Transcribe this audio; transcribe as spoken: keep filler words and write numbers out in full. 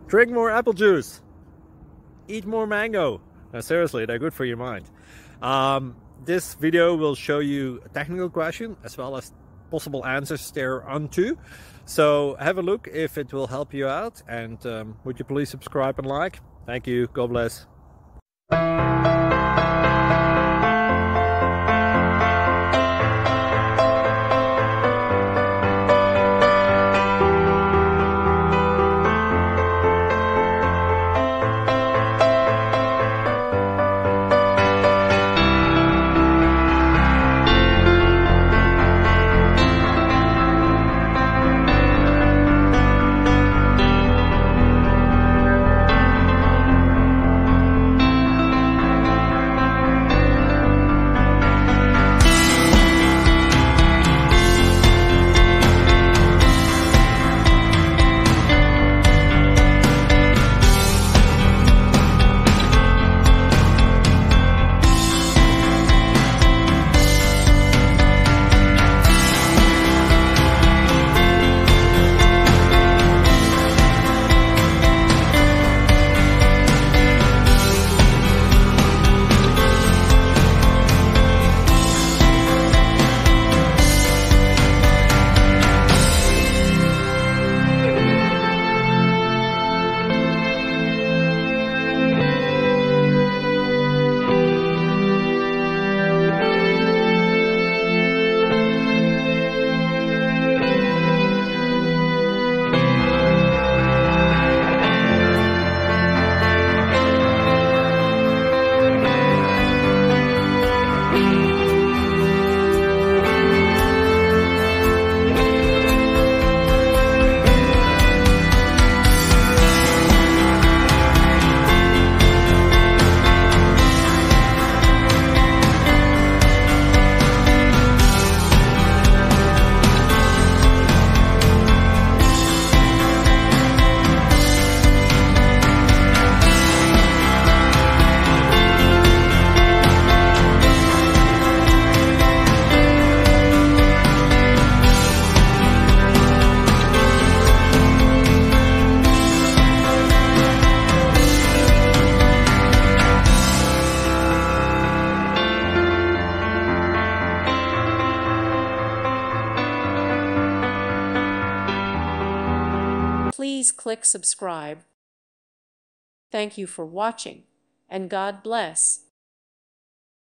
Drink more apple juice. Eat more mango. Now, seriously, they're good for your mind. Um, this video will show you a technical question as well as possible answers thereunto. So have a look if it will help you out, and um, would you please subscribe and like? Thank you. God bless. Please click subscribe. Thank you for watching, and God bless.